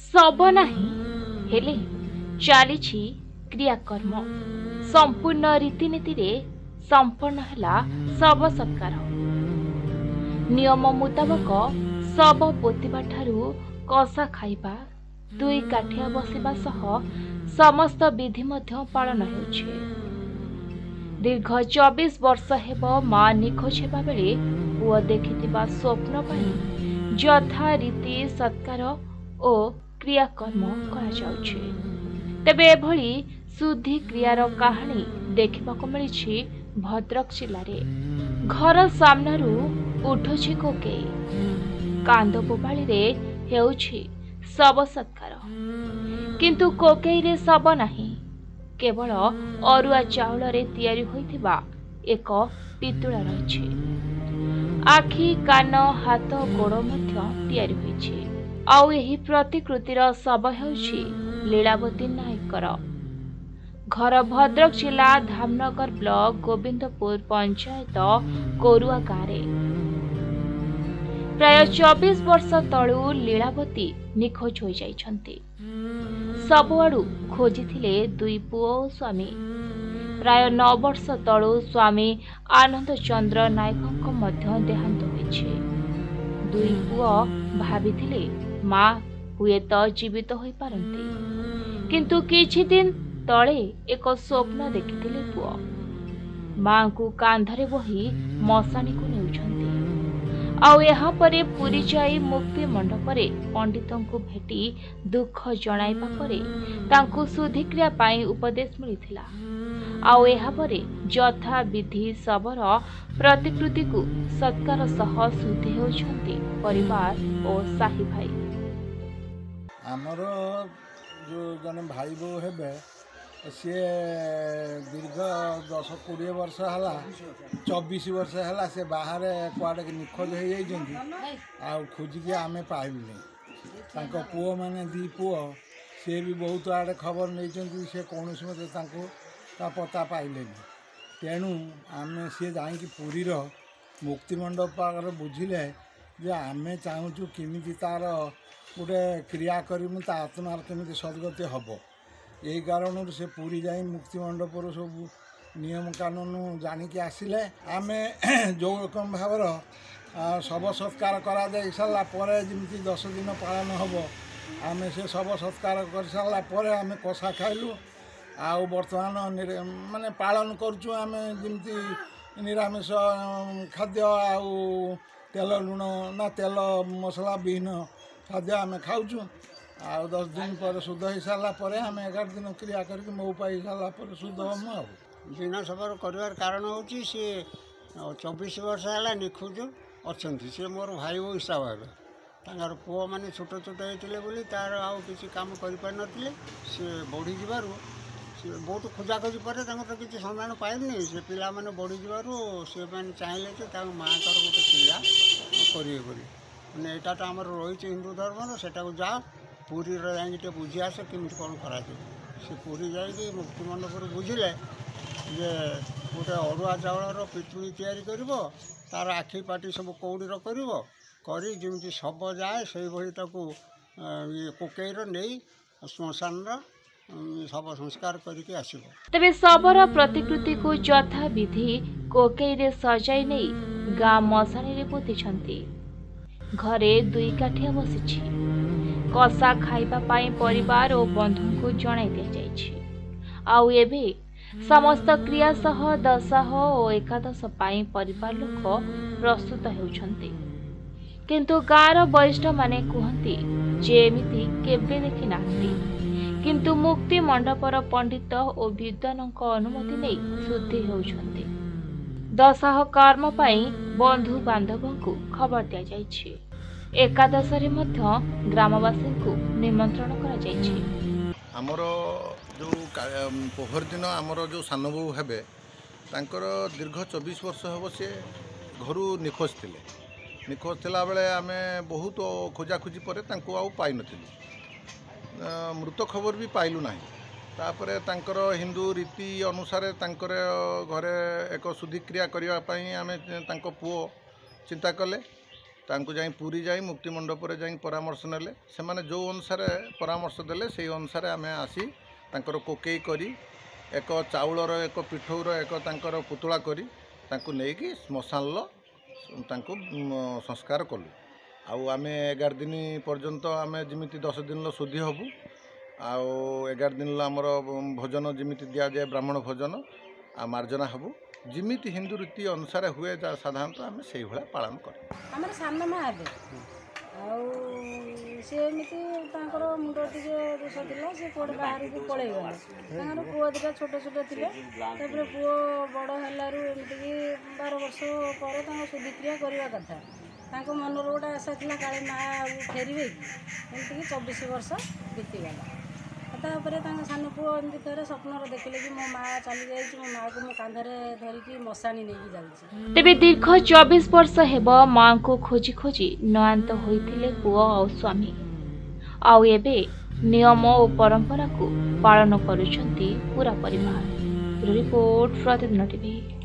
शब नाही हेले चलीछि क्रियाकर्म संपूर्ण रीतिनीति रे संपन्न हैला शव सत्कार। नियम मुताबक शव पोतिबा ठारू कषा खाइबा दुई काठिया बसिबा सह समस्त विधि मध्य पालन हेउछे। दीर्घ 24 वर्ष हेब मां निखोज हेबा बेले पुओ देखिथिबा स्वप्न पई यथा रीति सत्कार ओ क्रियाकर्म करा जाउछे। तेबे एभली शुद्धि क्रियार कहानी देखिबाको मिलिछि भद्रक जिल्ला रे। घर सामनारू उठुछि कोकेई, कांद बोबाळी रे हेउछि शव सत्कार, किंतु कोकेई रे शव नाही, केवल अरुआ चाउल रे तैयारी होइथिबा एक पितुळा रहिछि। आखि कान हाथ गोड़ मध्य तैयारी होइछि। आउ एही प्रतिकृतिर शव हेउछि लीलावती नायकर। घर भद्रक जिला धामनगर ब्लॉक गोविंदपुर पंचायत कोरुआ गाँव। प्राय 24 वर्ष तलू लीलावती निखोज हो जाइछन्ति। सबआडू खोजिथिले दुई पुओ स्वामी। प्राय 9 वर्ष तलू स्वामी आनंद चंद्र नायक मध्य देहांत होइछे। दुई पुओ भाबिथिले मां हुएत जीवित होई पारंती, किंतु किछि दिन तले एक स्वप्न देखिथिले पुओ मां को कांधरे बोही मशाणी को नेउछन्ति। आउ यहाँ परे पुरी जाई मुक्ति मंडपरे पंडितों को भेटी दुख जणाइबा परे तांको शुद्धिक्रिया पाई उपदेश मिलिथिला। आउ यहाँ परे यथा विधि शवर प्रतिकृति को सत्कार सह शुद्धि होउछन्ति परिवार और साही भाई। आमर जो जने भाई बो हेबे सी दीर्घ 10-20 वर्ष है 24 वर्ष है से बाहर कुआड़े निखोज हो खोजिकी आम पाइलु। पुओ मैंने दी पुओ सी भी बहुत आड़े खबर नहीं से कौन मत पता पाइले। तेणु आम सी जा पुरीर मुक्तिमंडप पाखर बुझिले जे आम चाहूँ किमिति तार गोटे क्रिया करूँ ता आत्मार केमी सदगति हम। यही कारण से पूरी जाई मुक्तिमंडप सब नियम कानून जानिकी आसिले आम जो रकम भावर शव सत्कार करा जाई सारा पर जमी 10 दिन पालन हम आम से शव सत्कार कर सारा पर आम कषा खाइलु। आउ बर्तमान माने पालन करुँ आम जमी निरामिष खाद्य आउ तेल लुण ना तेल मसला विहीन खाद्य आम खाऊँ। आउ 10 दिन पर शुद्ध हो सारा पर आम 11 दिन क्रिया करके मऊ पाई सारा पर शुद्ध हम। आ दिन सबर कर कारण हूँ सी 24 वर्ष है निखोज अच्छा सी मोर भाई बो हिसाब हे तर पुओ मैंने छोट छोट होते तार आउ कि कम कर बढ़ी जबार बहुत खोजाखोजी पर तो किसी सन्धान पाइलनि से पिला मैंने बढ़ी जबार सी मैंने चाहिए माँ का गोटे क्रिया करेंगे मैंने यहाँ तो आम रही हिंदू धर्म से जा पुरी जा बुझी आस कमी कौन करा से पुरी जा मुक्तिमंडप बुझिले जे गोटे अरुआ चाउल पितुड़ी तैयारी कर तार आखि पाटी सब कौड़ीर करी जमी शब जाए से कोकेईर नहीं श्मशान शव संस्कार करके आसिब। तेबे शवर प्रतिकृति को यथा विधि कोकेई रे सजाई नहीं गाँ मशाणी रे पोतिछन्ति। घरे दुई काठिया बसिछि। कषा खाइबा पाई परिवार और बंधु को जणाई दिया जाइछि। आउ एबे समस्त क्रिया सह दशाह और एकादश पाई परिवार लोक प्रस्तुत हेउछन्ति, किंतु गाँर वरिष्ठ माने कहन्ति जे एमिति केबे देखि नाहंति, किंतु मुक्ति मंडपर पंडित और विद्वानक अनुमति नहीं शुद्धि हेउछन्ति। दशाह कर्म पाई बंधु बांधव को खबर दिया जाइछि। एकादश रे मध्य ग्रामवासी को निमंत्रण करा जाइछि। आमर जो पोहर दिन आमर जो सान बो हेबे तांकर दीर्घ 24 वर्ष हम सी घर निखोज थिला बेले आमे बहुत खोजाखोजी पर आउ पाई नथिलु। मृत खबर भी पाइलु नाही। तापरे तांकर हिंदू रीति अनुसार तांकर घरे एक शुद्धि क्रिया करने आमे तांको पुओ चिंता कले। तांकु जाई पुरी जाई मुक्ति मंडप रे जाई परामर्श नेले सेमाने जो अनुसार परामर्श देले से अनुसार आमे आसी तांकर कोकेई करी एक चाउलर एक पिठौर एक तांकर पुतुला करी तांकु नेकी श्मशान तांकु संस्कार कलु आउ आमे 11 दिन पर्यंत आमे जिमिति 10 दिन शुद्धि हबु आउ 11 दिन आमर भोजन जिमिति दिया जाए ब्राह्मण भोजन आ मार्जना हबु जिमिति हिंदू रीति अनुसार हुए साधारणतः आम से भाया पालन कर आमर सान माँ हे आमती मुंड टे दोष था सी कौटे बाहर को पलैगले पुआ दुटा छोट छोट थे पुओ बड़ होमती 12 वर्ष पर शुद्धिक्रिया करवा कथा मनर गोटे आशा था काले माँ फेरवे कि 24 वर्ष बीतीगला तापर सान पुओ एमती थे स्वप्न देखिले कि मो माँ चली जाइए मो माँ को मो कांधरे धरिकी मशाणी नहीं जाऊँ तेबे दीर्घ 24 वर्ष हेब मां को खोजी खोजी नयांत होइथिले पुओ और स्वामी आउ एबे नियम और परंपरा को पालन करुछंती पूरा परिवार। रिपोर्ट प्रतिदिन टीवी।